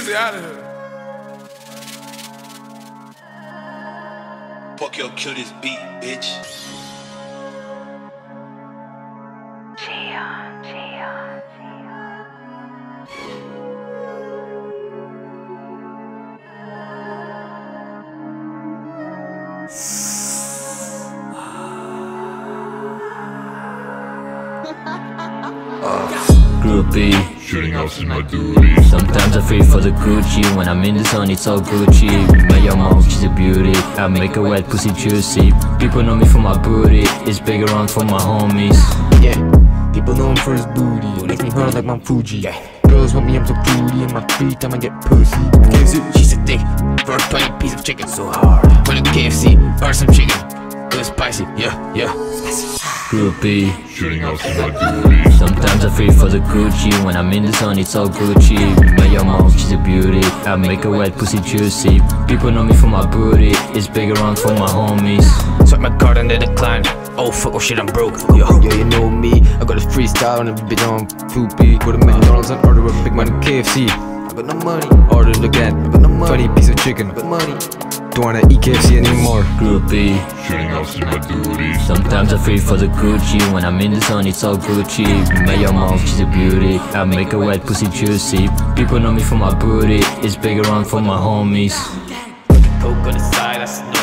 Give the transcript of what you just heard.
pussy out of here. Pxcoyo, kill this beat, bitch. Groupie, shooting outs in my duty. sometimes I feel for the Gucci. When I'm in the zone, it's all Gucci. My young mom, she's a beauty. I make a wet pussy juicy. People know me for my booty. It's big around for my homies. Yeah, people know him for his booty. Makes me hard like Mount Fuji. Girls want me, I'm so fruity. In my free time, I get pussy. KFC, she's a dick. For a 20 piece of chicken, so hard. When a KFC, or some chicken. It was spicy, yeah. Groupie, Shooting outs in my duty. sometimes I feel for the Gucci. When I'm in the zone, it's all Gucci. My young mom, she's a beauty. I make a wet pussy juicy. People know me for my booty. It's big around for my homies. Swipe my card and they decline. Oh fuck, oh shit, I'm broke. Yo, you know me. I got a freestyle and a bitch on Foopy. Go to McDonald's and order a big man KFC. I got no money. Order it again. I got no money. 20 piece of chicken. I got money. Don't wanna eat KFC anymore. Groupie, Shooting outs in my duty. sometimes I feel for the Gucci. When I'm in the zone, it's all Gucci. My young mom, she's a beauty. I make a wet pussy juicy. People know me for my booty. It's big around for my homies. Coke on the side, that's